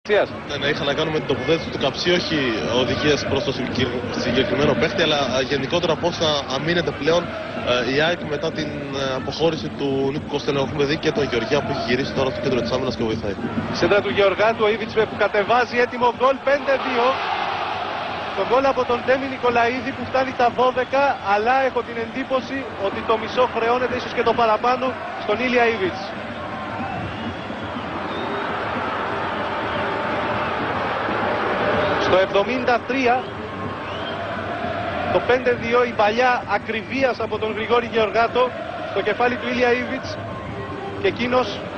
Ναι, είχα να κάνω με την τοποθέτηση του Καψί, όχι οδηγίες προς το συγκεκριμένο παίχτη, αλλά γενικότερα πώς θα αμήνεται πλέον η ΑΕΚ μετά την αποχώρηση του Νίκου Κοστέλεου. Έχουμε δει και τον Γεωργιά που έχει γυρίσει τώρα στο κέντρο της άμυνας και βοηθάει. Σέντρα του Γεωργάτου, ο Ήβιτς που κατεβάζει, έτοιμο γκολ, 5-2. Το γκολ από τον Ντέμι Νικολαίδη που φτάνει τα 12, αλλά έχω την εντύπωση ότι το μισό χρεώνεται, ίσως και το παραπάνω, στον Ήλια Ήβιτς. Στο 73, το 5-2, η παλιά ακριβίας από τον Γρηγόρη Γεωργάτο στο κεφάλι του Ήλια Ήβιτς, και εκείνος